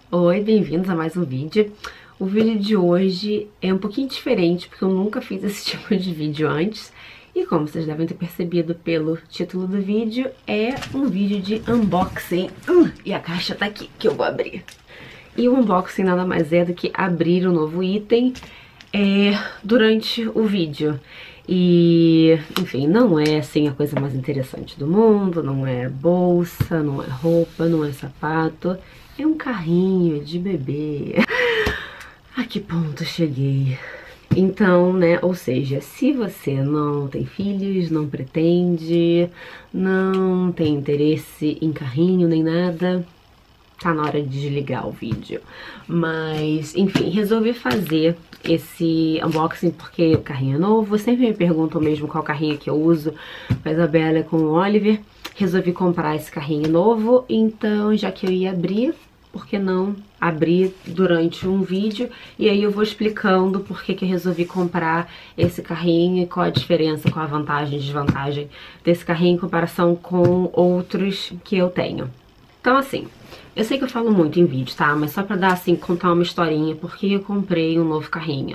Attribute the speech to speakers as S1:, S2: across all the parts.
S1: Oi, bem-vindos a mais um vídeo. O vídeo de hoje é um pouquinho diferente porque eu nunca fiz esse tipo de vídeo antes. E como vocês devem ter percebido pelo título do vídeo, é um vídeo de unboxing. E a caixa tá aqui, que eu vou abrir. E o unboxing nada mais é do que abrir um novo item durante o vídeo. E, enfim, não é assim a coisa mais interessante do mundo, não é bolsa, não é roupa, não é sapato, é um carrinho de bebê. A que ponto cheguei? Então, né, ou seja, se você não tem filhos, não pretende, não tem interesse em carrinho nem nada, tá na hora de desligar o vídeo. Mas, enfim, resolvi fazer esse unboxing porque o carrinho é novo. Sempre me perguntam mesmo qual carrinho que eu uso com a Isabela e com o Oliver. Resolvi comprar esse carrinho novo, então já que eu ia abrir, por que não abrir durante um vídeo? E aí eu vou explicando por que eu resolvi comprar esse carrinho e qual a diferença, qual a vantagem e desvantagem desse carrinho em comparação com outros que eu tenho. Então assim, eu sei que eu falo muito em vídeo, tá? Mas só pra dar assim, contar uma historinha, porque eu comprei um novo carrinho.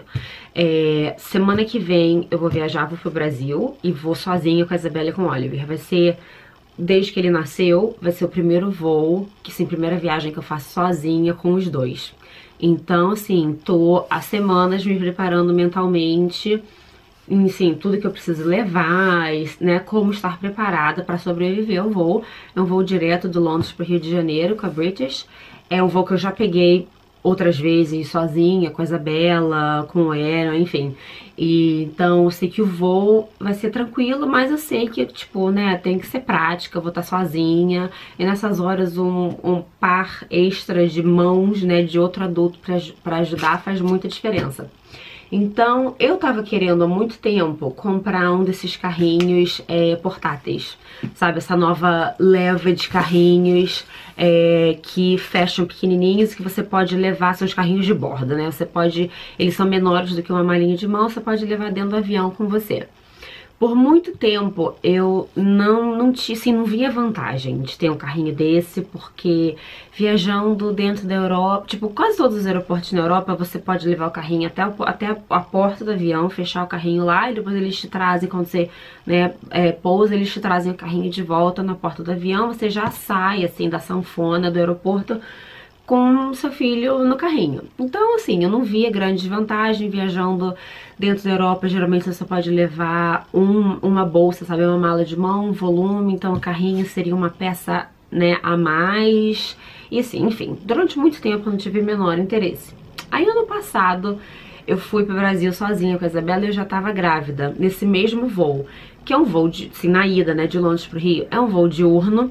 S1: Semana que vem eu vou viajar, vou pro Brasil e vou sozinha com a Isabela e com o Oliver. Vai ser, desde que ele nasceu, vai ser o primeiro voo, que sim, primeira viagem que eu faço sozinha com os dois. Então assim, tô há semanas me preparando mentalmente, sim, tudo que eu preciso levar, né, como estar preparada para sobreviver ao voo. É um voo direto de Londres para o Rio de Janeiro com a British. É um voo que eu já peguei outras vezes sozinha, com a Isabela, com o Aaron, enfim. E então eu sei que o voo vai ser tranquilo, mas eu sei que, tipo, né, tem que ser prática, eu vou estar sozinha. E nessas horas um par extra de mãos, né, de outro adulto para ajudar faz muita diferença. Então, eu tava querendo há muito tempo comprar um desses carrinhos portáteis, sabe? Essa nova leva de carrinhos que fecham pequenininhos, que você pode levar seus carrinhos de bordo, né? Você pode, eles são menores do que uma malinha de mão, você pode levar dentro do avião com você. Por muito tempo eu não tinha, assim, não via vantagem de ter um carrinho desse, porque viajando dentro da Europa, tipo, quase todos os aeroportos na Europa, você pode levar o carrinho até a porta do avião, fechar o carrinho lá e depois eles te trazem, quando você, né, pousa, eles te trazem o carrinho de volta na porta do avião, você já sai, assim, da sanfona do aeroporto com seu filho no carrinho. Então, assim, eu não via grande vantagem viajando dentro da Europa. Geralmente você só pode levar uma bolsa, sabe, uma mala de mão, um volume, então o carrinho seria uma peça, né, a mais. E assim, enfim, durante muito tempo eu não tive o menor interesse. Aí ano passado eu fui pro Brasil sozinha com a Isabela e eu já tava grávida, nesse mesmo voo, que é um voo de, assim, na ida, né, de Londres pro Rio, é um voo diurno.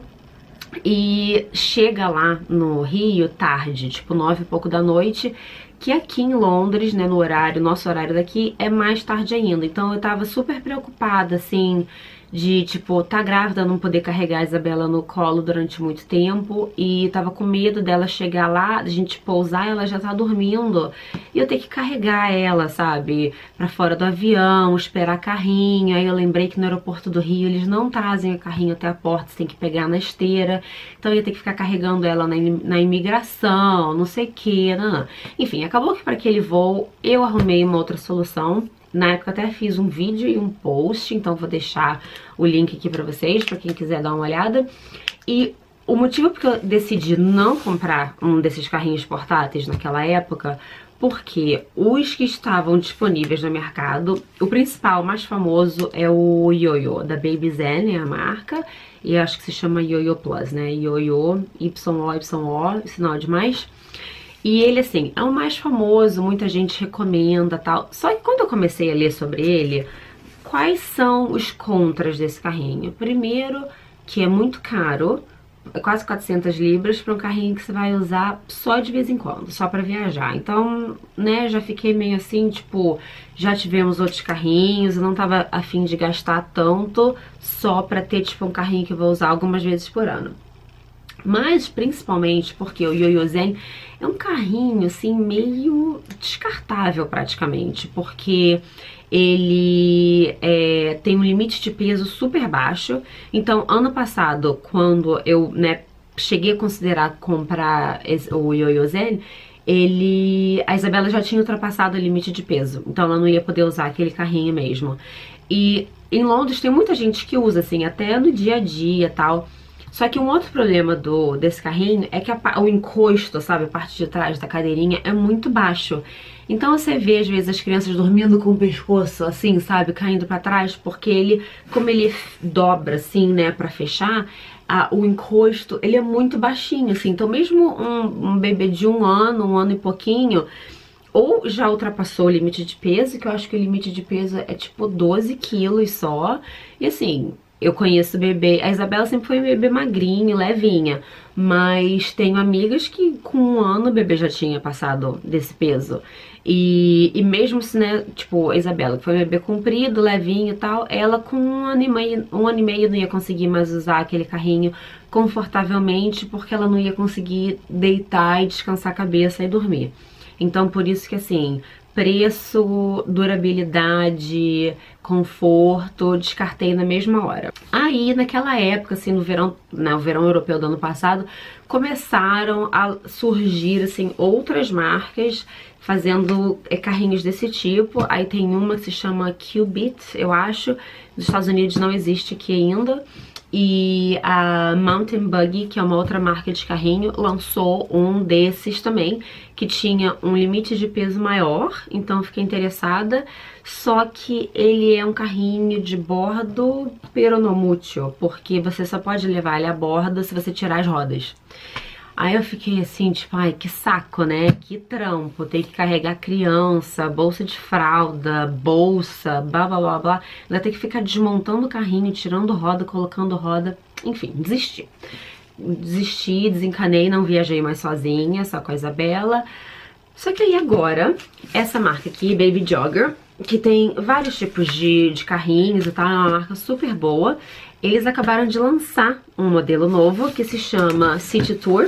S1: E chega lá no Rio tarde, tipo 9 e pouco da noite, que aqui em Londres, né, no horário, nosso horário daqui, é mais tarde ainda. Então eu tava super preocupada, assim, de, tipo, tá grávida, não poder carregar a Isabela no colo durante muito tempo. E tava com medo dela chegar lá, a gente pousar, ela já tá dormindo. E eu ter que carregar ela, sabe, pra fora do avião, esperar carrinho. Aí eu lembrei que no aeroporto do Rio eles não trazem o carrinho até a porta, você tem que pegar na esteira. Então eu ia ter que ficar carregando ela na imigração, não sei o que, não. Enfim, acabou que para aquele voo eu arrumei uma outra solução. Na época até fiz um vídeo e um post, então vou deixar o link aqui pra vocês, pra quem quiser dar uma olhada. E o motivo porque eu decidi não comprar um desses carrinhos portáteis naquela época, porque os que estavam disponíveis no mercado, o principal, o mais famoso é o Yoyo, da Baby Zen, é a marca, e acho que se chama Yoyo Plus, né? Yoyo, YO, sinal de mais. E ele, assim, é o mais famoso, muita gente recomenda, tal. Só que quando eu comecei a ler sobre ele, quais são os contras desse carrinho? Primeiro, que é muito caro, é quase 400 libras para um carrinho que você vai usar só de vez em quando, só para viajar. Então, né, já fiquei meio assim, tipo, já tivemos outros carrinhos, eu não tava a fim de gastar tanto só para ter, tipo, um carrinho que eu vou usar algumas vezes por ano. Mas principalmente porque o Yoyo Zen é um carrinho assim meio descartável praticamente, porque ele tem um limite de peso super baixo. Então ano passado, quando eu, né, cheguei a considerar comprar o Yo-Yo Zen, a Isabela já tinha ultrapassado o limite de peso, então ela não ia poder usar aquele carrinho mesmo. E em Londres tem muita gente que usa, assim, até no dia a dia e tal. Só que um outro problema desse carrinho é que o encosto, sabe, a parte de trás da cadeirinha é muito baixo. Então você vê às vezes as crianças dormindo com o pescoço assim, sabe, caindo pra trás, porque como ele dobra assim, né, pra fechar, o encosto, ele é muito baixinho, assim. Então mesmo um bebê de um ano e pouquinho, ou já ultrapassou o limite de peso, que eu acho que o limite de peso é tipo 12 quilos só, e assim... Eu conheço bebê, a Isabela sempre foi um bebê magrinho, levinha, mas tenho amigas que com um ano o bebê já tinha passado desse peso. E mesmo se, né, tipo, a Isabela, que foi um bebê comprido, levinho e tal, ela com um ano e meio não ia conseguir mais usar aquele carrinho confortavelmente, porque ela não ia conseguir deitar e descansar a cabeça e dormir. Então, por isso que, assim, preço, durabilidade, conforto, descartei na mesma hora. Aí, naquela época, assim, no verão europeu do ano passado, começaram a surgir, assim, outras marcas fazendo carrinhos desse tipo. Aí tem uma que se chama Qubit, eu acho, nos Estados Unidos não existe aqui ainda. E a Mountain Buggy, que é uma outra marca de carrinho, lançou um desses também, que tinha um limite de peso maior, então eu fiquei interessada. Só que ele é um carrinho de bordo peronomútil, porque você só pode levar ele a bordo se você tirar as rodas. Aí eu fiquei assim, tipo, ai, que saco, né? Que trampo, ter que carregar criança, bolsa de fralda, bolsa, blá blá blá blá. Ainda ter que ficar desmontando o carrinho, tirando roda, colocando roda. Enfim, desisti. Desisti, desencanei, não viajei mais sozinha, só com a Isabela. Só que aí agora, essa marca aqui, Baby Jogger, que tem vários tipos de carrinhos e tal, é uma marca super boa. Eles acabaram de lançar um modelo novo que se chama City Tour,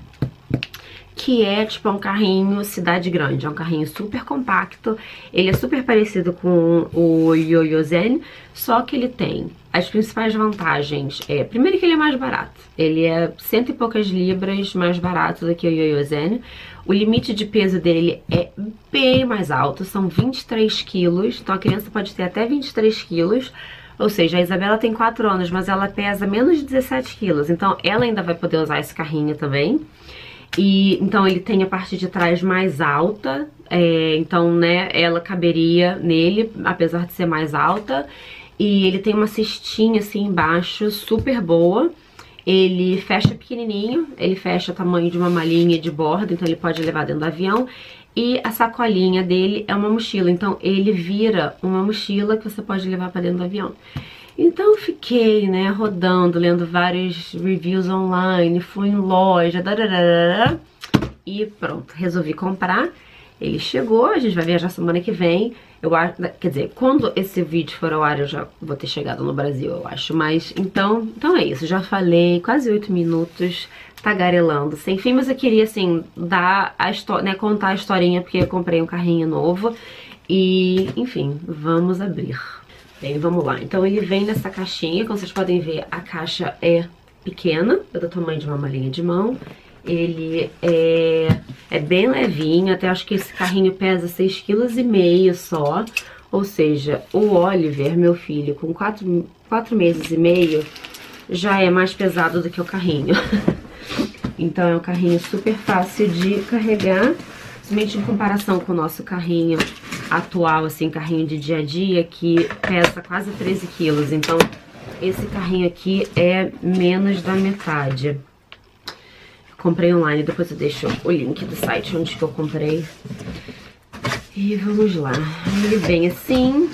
S1: que é tipo um carrinho cidade grande, é um carrinho super compacto. Ele é super parecido com o Yo-Yo Zen, só que ele tem as principais vantagens. Primeiro que ele é mais barato, ele é 100 e poucas libras mais barato do que o Yo-Yo Zen. O limite de peso dele é bem mais alto, são 23 quilos, então a criança pode ter até 23 quilos. Ou seja, a Isabela tem 4 anos, mas ela pesa menos de 17 quilos, então ela ainda vai poder usar esse carrinho também. E então ele tem a parte de trás mais alta, então, né, ela caberia nele, apesar de ser mais alta. E ele tem uma cestinha assim embaixo, super boa. Ele fecha pequenininho, ele fecha o tamanho de uma malinha de bordo, então ele pode levar dentro do avião. E a sacolinha dele é uma mochila, então ele vira uma mochila que você pode levar para dentro do avião. Então eu fiquei, né, rodando, lendo vários reviews online, fui em loja, e pronto, resolvi comprar. Ele chegou, a gente vai viajar semana que vem. Eu acho, quer dizer, quando esse vídeo for ao ar eu já vou ter chegado no Brasil, eu acho. Mas então é isso, já falei quase 8 minutos tagarelando sem fim, mas eu queria assim dar a história, né, contar a historinha porque eu comprei um carrinho novo e, enfim, vamos abrir. Bem, vamos lá. Então ele vem nessa caixinha, como vocês podem ver, a caixa é pequena, é do tamanho de uma malinha de mão. Ele é bem levinho, até acho que esse carrinho pesa 6,5 kg só. Ou seja, o Oliver, meu filho, com 4 meses e meio, já é mais pesado do que o carrinho. Então é um carrinho super fácil de carregar, somente em comparação com o nosso carrinho atual, assim, carrinho de dia a dia, que pesa quase 13 quilos. Então esse carrinho aqui é menos da metade. Comprei online, depois eu deixo o link do site onde que eu comprei. E vamos lá. Ele vem assim.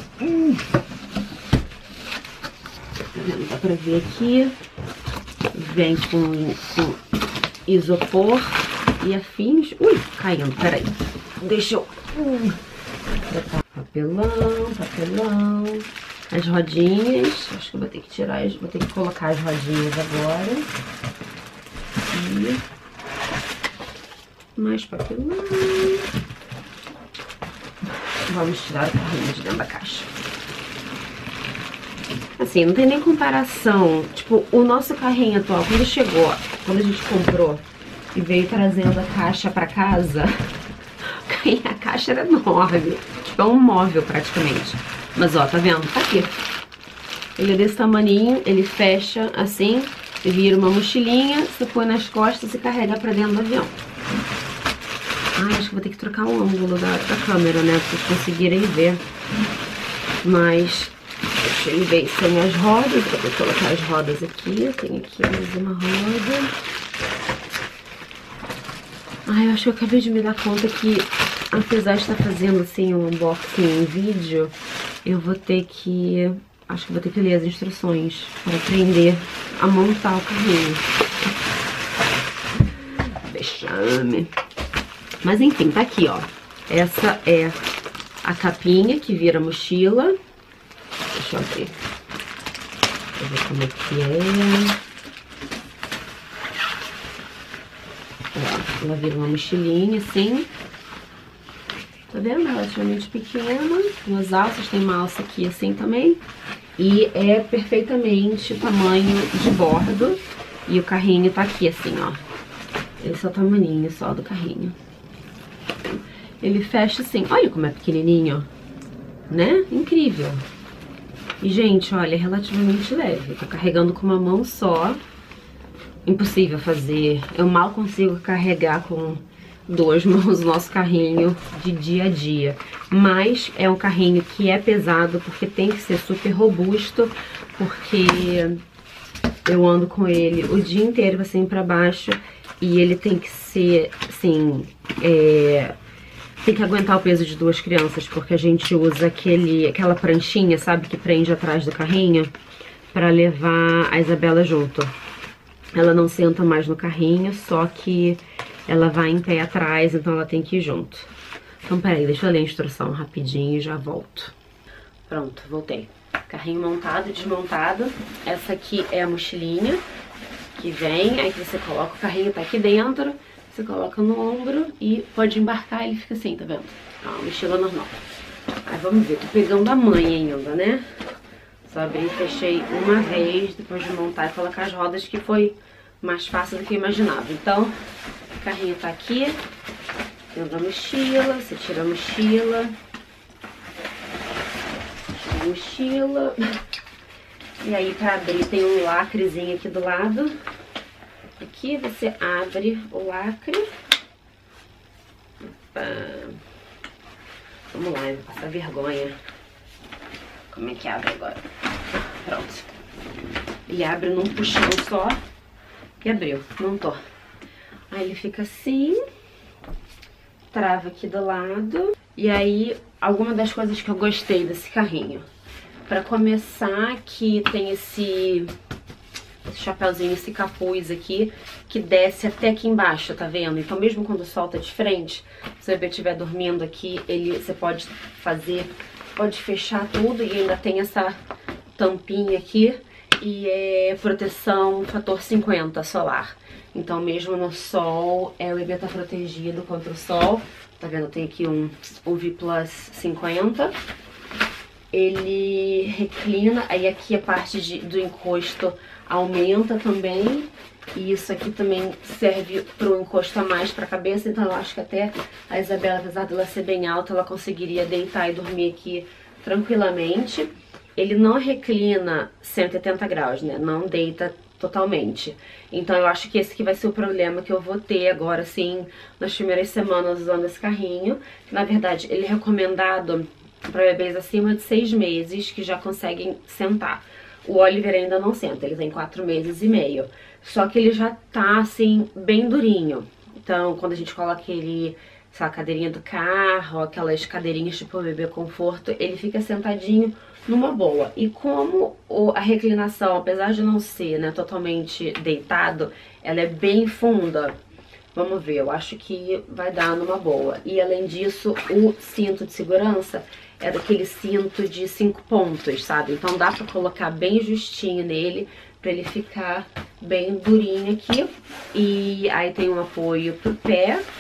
S1: Dá pra ver aqui. Vem com isopor e afins. Ui, caindo, peraí. Deixa eu... Papelão. As rodinhas. Acho que eu vou ter que tirar, vou ter que colocar as rodinhas agora. E mais papelão. Vamos tirar o carrinho de dentro da caixa. Assim, não tem nem comparação. Tipo, o nosso carrinho atual, quando chegou, quando a gente comprou e veio trazendo a caixa pra casa, a caixa era enorme. Tipo, é um móvel praticamente. Mas ó, tá vendo? Tá aqui. Ele é desse tamaninho, ele fecha assim, vira uma mochilinha, você põe nas costas e carrega pra dentro do avião. Ai, acho que vou ter que trocar o ângulo da câmera, né, pra vocês conseguirem ver. Mas deixa ele ver sem as rodas, vou colocar as rodas aqui, tem aqui mais uma roda. Ai, eu acho que eu acabei de me dar conta que, apesar de estar fazendo assim um unboxing em vídeo, eu vou ter que... Acho que vou ter que ler as instruções para aprender a montar o carrinho. Vexame. Mas enfim, tá aqui, ó. Essa é a capinha que vira mochila. Deixa eu abrir. Deixa eu ver como é que é. Ó, ela vira uma mochilinha assim. Tá vendo? Relativamente pequena. Duas alças, tem uma alça aqui assim também. E é perfeitamente o tamanho de bordo. E o carrinho tá aqui assim, ó. Esse é o tamaninho só do carrinho. Ele fecha assim. Olha como é pequenininho, né? Incrível. E, gente, olha, é relativamente leve. Eu tô carregando com uma mão só. Impossível fazer. Eu mal consigo carregar com duas mãos o nosso carrinho de dia a dia. Mas é um carrinho que é pesado porque tem que ser super robusto, porque eu ando com ele o dia inteiro assim pra baixo e ele tem que ser assim, tem que aguentar o peso de duas crianças, porque a gente usa aquela pranchinha, sabe, que prende atrás do carrinho pra levar a Isabela junto. Ela não senta mais no carrinho, só que ela vai em pé atrás, então ela tem que ir junto. Então, peraí, deixa eu ler a instrução rapidinho e já volto. Pronto, voltei. Carrinho montado e desmontado. Essa aqui é a mochilinha que vem, aí você coloca o carrinho, tá aqui dentro, você coloca no ombro e pode embarcar, ele fica assim, tá vendo? É uma mochila normal. Aí vamos ver, tô pegando a mãe ainda, né? Só abri e fechei uma vez, depois de montar e colocar as rodas, que foi mais fácil do que eu imaginava. Então, o carrinho tá aqui, dentro da mochila, você tira a mochila, e aí pra abrir tem um lacrezinho aqui do lado. Aqui você abre o lacre. Opa. Vamos lá, eu vou passar vergonha. Como é que abre agora? Pronto. Ele abre num puxão só. E abriu, montou. Aí ele fica assim. Trava aqui do lado. E aí, alguma das coisas que eu gostei desse carrinho. Pra começar, aqui tem esse chapéuzinho, esse capuz aqui, que desce até aqui embaixo, tá vendo? Então mesmo quando solta de frente, se o bebê estiver dormindo aqui, você pode pode fechar tudo e ainda tem essa tampinha aqui. E é proteção fator 50 solar. Então mesmo no sol, o bebê tá protegido contra o sol. Tá vendo? Tem aqui um UV Plus 50. Ele reclina, aí aqui a parte do encosto aumenta também. E isso aqui também serve para um encosto a mais para a cabeça. Então eu acho que até a Isabela, apesar dela ser bem alta, ela conseguiria deitar e dormir aqui tranquilamente. Ele não reclina 180 graus, né? Não deita totalmente. Então eu acho que esse aqui vai ser o problema que eu vou ter agora, assim, nas primeiras semanas usando esse carrinho. Na verdade, ele é recomendado para bebês acima de 6 meses que já conseguem sentar. O Oliver ainda não senta, ele tem 4 meses e meio. Só que ele já tá, assim, bem durinho. Então, quando a gente coloca ele, sei lá, cadeirinha do carro, aquelas cadeirinhas tipo bebê conforto, ele fica sentadinho numa boa. E como a reclinação, apesar de não ser, né, totalmente deitado, ela é bem funda. Vamos ver, eu acho que vai dar numa boa. E além disso, o cinto de segurança é daquele cinto de 5 pontos, sabe? Então dá pra colocar bem justinho nele, pra ele ficar bem durinho aqui. E aí tem um apoio pro pé,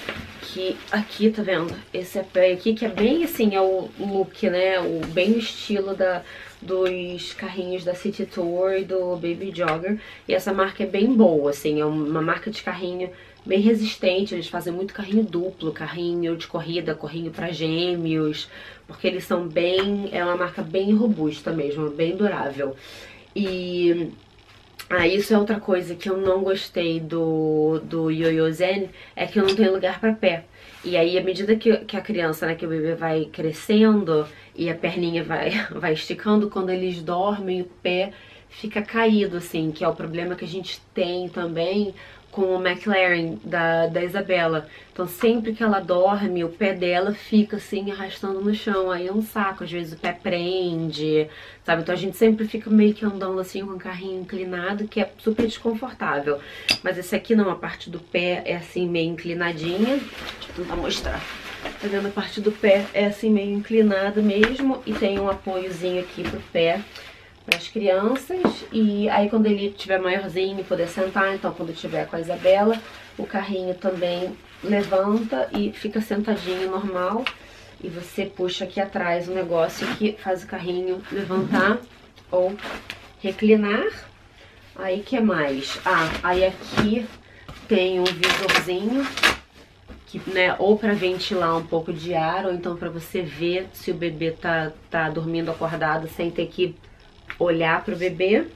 S1: que aqui, tá vendo? Esse pé aqui, que é bem assim, é o look, né? Bem o estilo dos carrinhos da City Tour e do Baby Jogger. E essa marca é bem boa, assim, é uma marca de carrinho bem resistente. Eles fazem muito carrinho duplo, carrinho de corrida, carrinho pra gêmeos, porque eles são bem, é uma marca bem robusta mesmo, bem durável. E isso é outra coisa que eu não gostei do Yo-Yo Zen, é que eu não tenho lugar pra pé. E aí, à medida que a criança, né, que o bebê vai crescendo e a perninha vai esticando, quando eles dormem, o pé fica caído, assim, que é o problema que a gente tem também com o McLaren da Isabela. Então sempre que ela dorme, o pé dela fica assim arrastando no chão, aí é um saco, às vezes o pé prende, sabe? Então a gente sempre fica meio que andando assim com o carrinho inclinado, que é super desconfortável. Mas esse aqui não, a parte do pé é assim meio inclinadinha. Deixa eu tentar mostrar. Tá vendo? A parte do pé é assim meio inclinada mesmo, e tem um apoiozinho aqui pro pé para as crianças. E aí quando ele tiver maiorzinho, poder sentar, então quando tiver com a Isabela, o carrinho também levanta e fica sentadinho normal, e você puxa aqui atrás um negócio que faz o carrinho levantar ou reclinar. Aí que mais? Aí aqui tem um visorzinho que, né, ou para ventilar um pouco de ar, ou então para você ver se o bebê tá dormindo acordado sem ter que olhar pro bebê.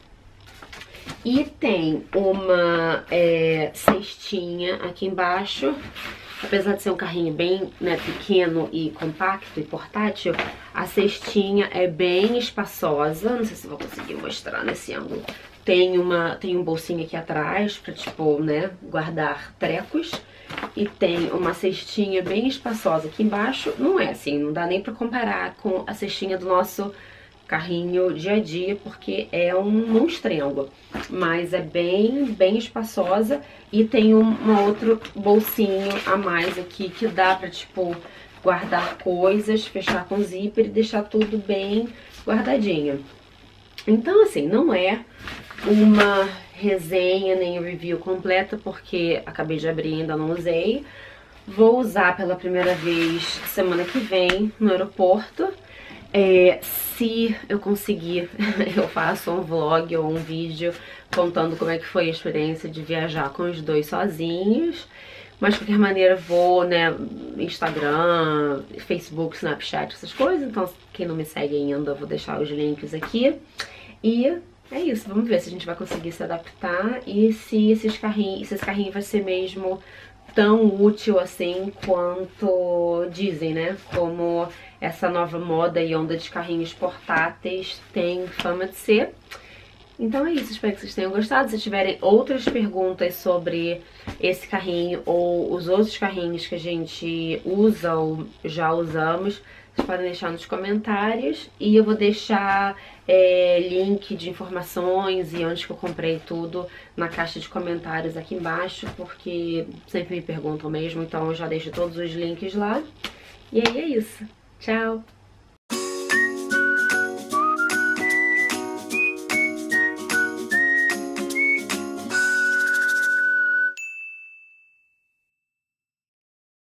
S1: E tem uma cestinha aqui embaixo. Apesar de ser um carrinho bem, né, pequeno e compacto e portátil, a cestinha é bem espaçosa. Não sei se vou conseguir mostrar nesse ângulo. Tem um bolsinho aqui atrás pra, tipo, né, guardar trecos. E tem uma cestinha bem espaçosa aqui embaixo. Não é assim, não dá nem pra comparar com a cestinha do nosso carrinho dia a dia, porque é um monstrengo, mas é bem espaçosa. E tem um outro bolsinho a mais aqui que dá pra, tipo, guardar coisas, fechar com zíper e deixar tudo bem guardadinho. Então, assim, não é uma resenha nem review completa, porque acabei de abrir e ainda não usei. Vou usar pela primeira vez semana que vem no aeroporto. Se eu conseguir, eu faço um vlog ou um vídeo contando como é que foi a experiência de viajar com os dois sozinhos. Mas de qualquer maneira vou, né, Instagram, Facebook, Snapchat, essas coisas. Então quem não me segue ainda, eu vou deixar os links aqui. E é isso, vamos ver se a gente vai conseguir se adaptar e se esse carrinho vai ser mesmo tão útil assim quanto dizem, né? Como essa nova moda e onda de carrinhos portáteis tem fama de ser. Então é isso, espero que vocês tenham gostado. Se tiverem outras perguntas sobre esse carrinho ou os outros carrinhos que a gente usa ou já usamos, vocês podem deixar nos comentários. E eu vou deixar link de informações e onde que eu comprei tudo na caixa de comentários aqui embaixo, porque sempre me perguntam mesmo, então eu já deixo todos os links lá. E aí é isso. Tchau!